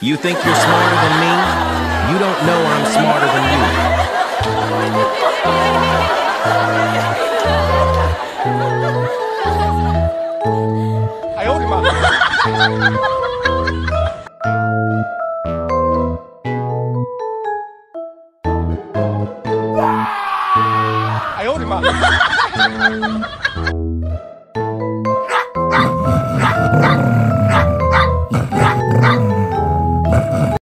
You think you're smarter than me? You don't know I'm smarter than you. I owed him I owed him